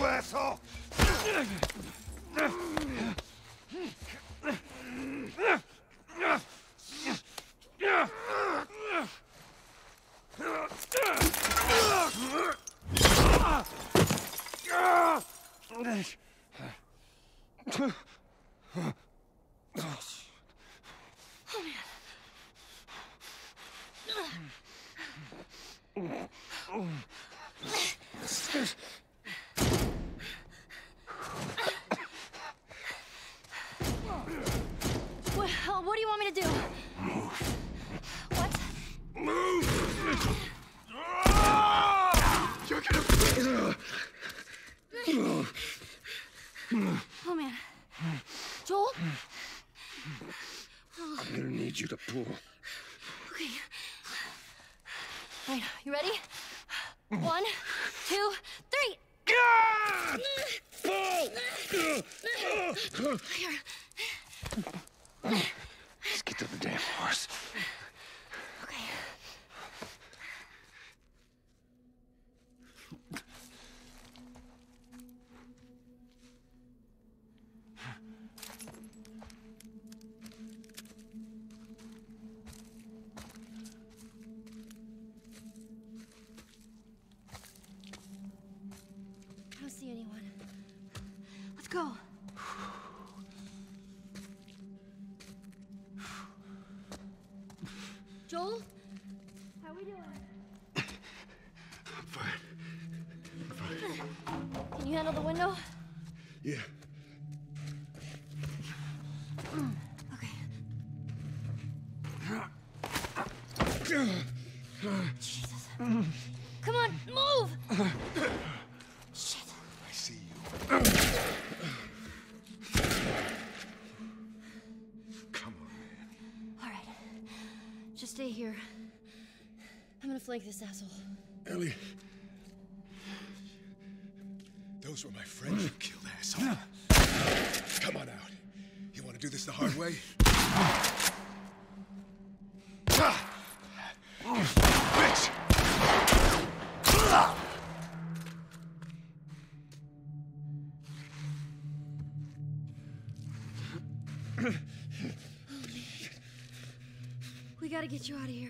you asshole! What do you want me to do? Move. What? Move! You're gonna... Oh, man. Joel? I'm gonna need you to pull. Okay. All right, you ready? 1, 2, 3. Pull! Here. Let's get to the damn horse. Okay. I don't see anyone. Let's go. Joel? How we doing? I'm fine. I'm fine. Can you handle the window? Yeah. Okay. Jesus. Come on, move! Shit. I see you. Come on, man. All right. Just stay here. I'm gonna flank this asshole. Ellie. Those were my friends you killed, asshole. Come on out. You want to do this the hard way? Bitch! We gotta get you out of here.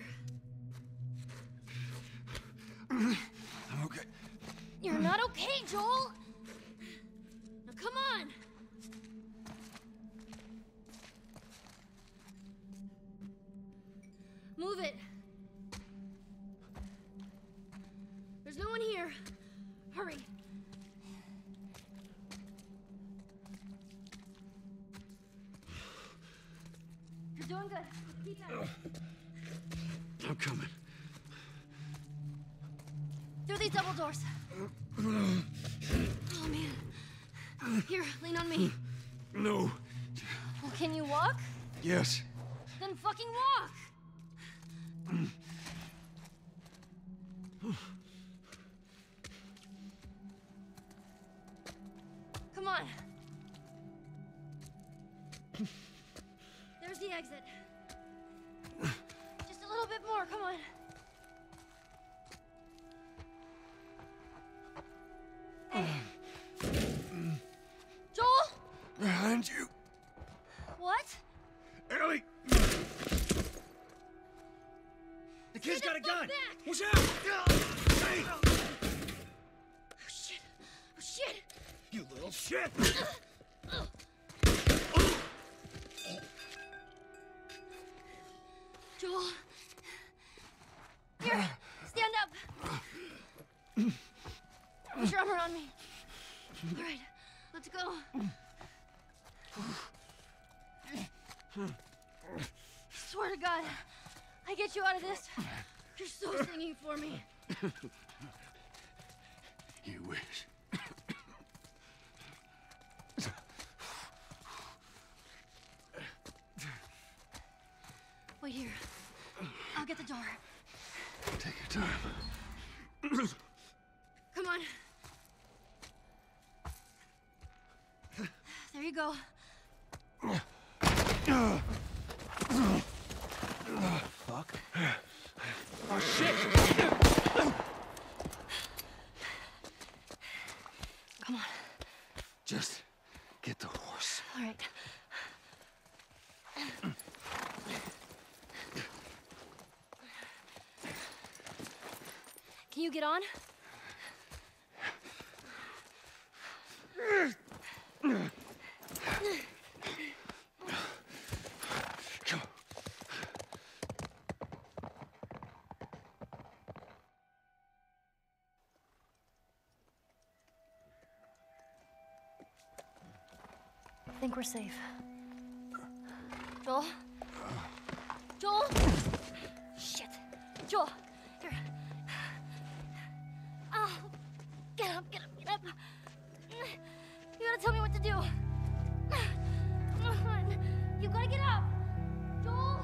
I'm okay. You're not okay, Joel! Now come on! Move it! There's no one here. Hurry. You're doing good. Keep at it. I'm coming. Through these double doors. Oh, man. Here, lean on me. No. Well, can you walk? Yes. Then fucking walk! Come on. There's the exit. Just a little bit more, come on. Hey. Joel? Behind you. What? Ellie! The kid's got a gun! Back. Watch out! Hey! Oh, shit. Oh, shit. You little shit! Joel. Here, stand up. Put your arm around me. All right, let's go. Swear to God, I get you out of this. You're so singing for me. You wish. Wait here. I'll get the door. Take your time. Come on. There you go. Fuck. Oh, shit! Come on. Just get the horse. All right. Can you get on? Come on. I think we're safe. Joel? Joel? Shit. Joel, here. Oh, get up, get up, get up. You gotta tell me what to do. Come on. You gotta get up. Joel?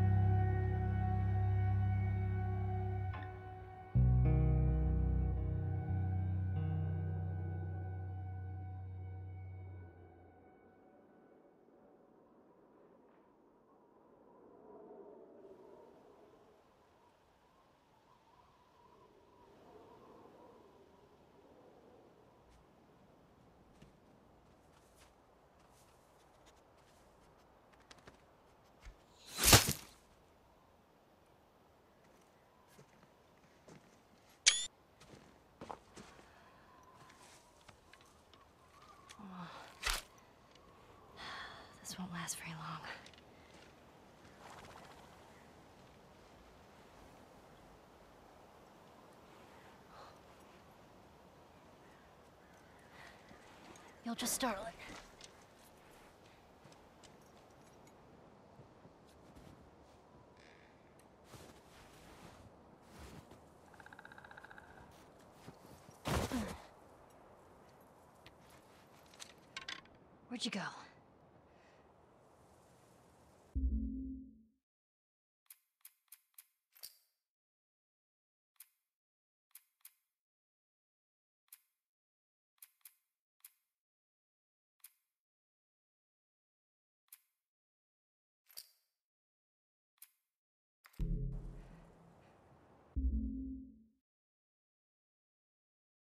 This won't last very long. You'll just startle it. Where'd you go?